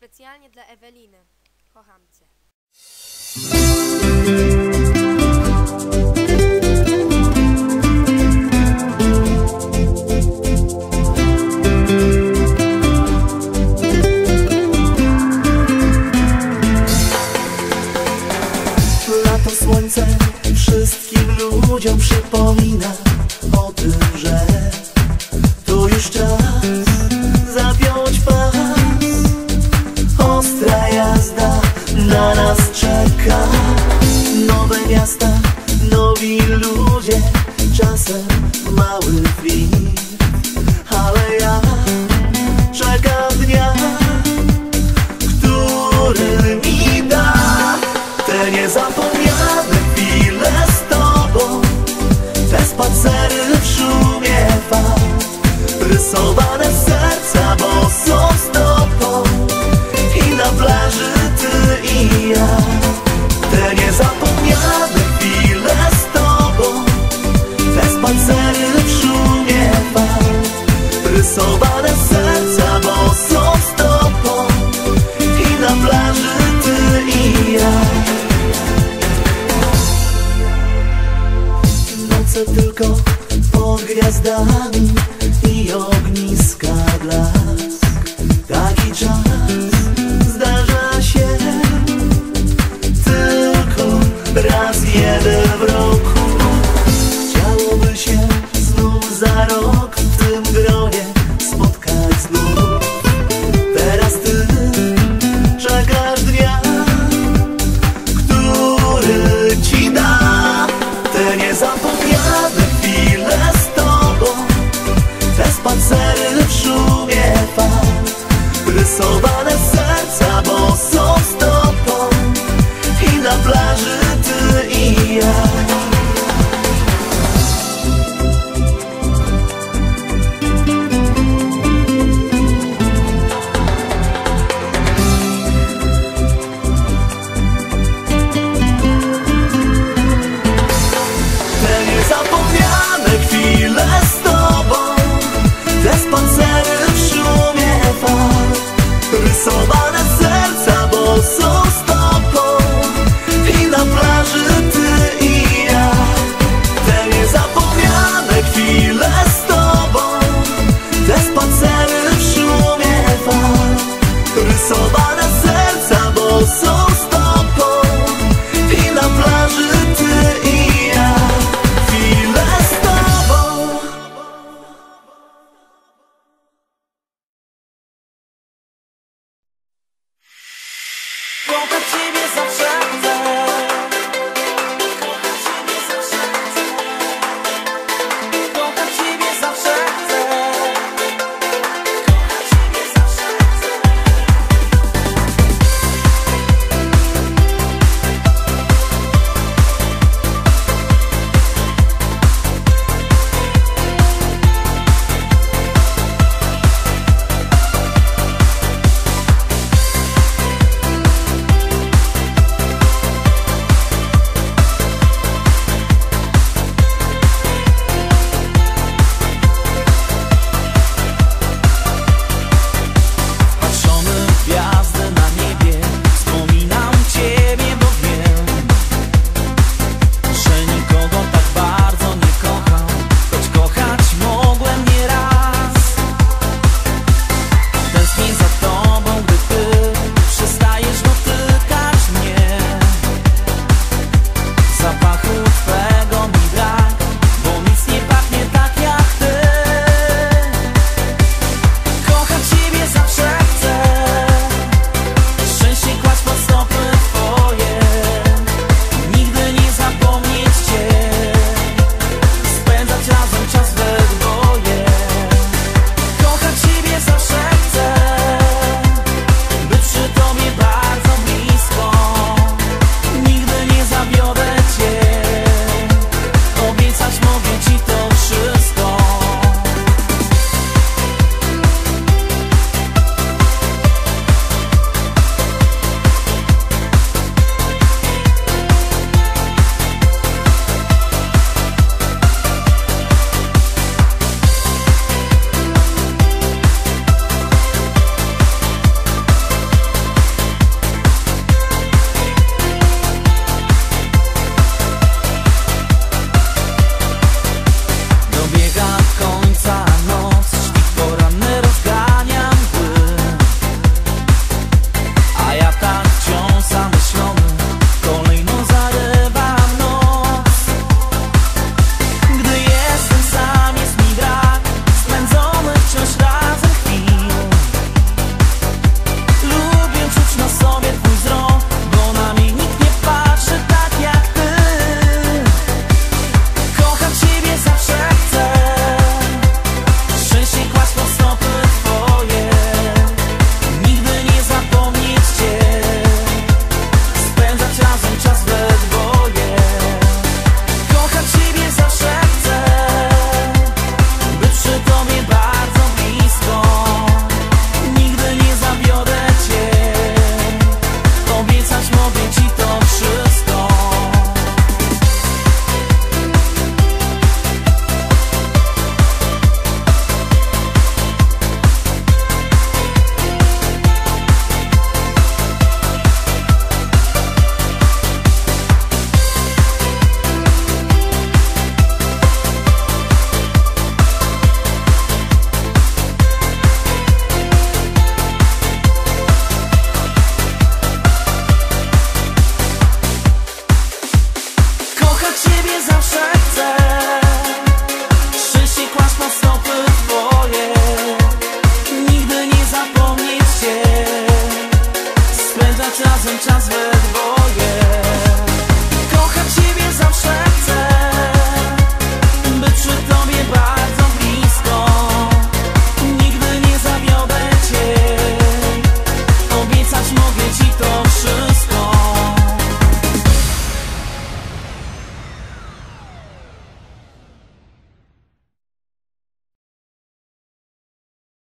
Specjalnie dla Eweliny. Kocham cię. Lato, słońce wszystkim ludziom przypomina o tym, że to już czas zapiąć pas. Ostra jazda na nas czeka. Nowe miasta, nowi ludzie, czasem mały wir. Ale ja czekam dnia, który mi da te niezapomniane chwile z tobą, te spacery w szumie fal, rysowane serca bosą stopą i na plaży ty i ja. Te niezapomniane chwile z tobą, te spacery w szumie fal, rysowane serca bosą stopą i na plaży ty i ja. Noce tylko pod gwiazdami i ogniska blask. Taki czas zdarza się tylko raz jeden w roku. Chciałoby się znów za rok w tym gronie spotkać znów. Teraz ty czekasz dnia, który ci da te niezapomniane chwile z tobą, te spacery w szumie fal, rysowane serca bosą stopą i na plaży ty i ja. Zapomniane chwile z tobą, te spacery w szumie fal, rysowane serca bosą stopą i na plaży ty i ja. Te niezapomniane chwile z tobą, te spacery w szumie fal, rysowane serca bosą stopą i na plaży ty i ja. Kocham ciebie zawsze.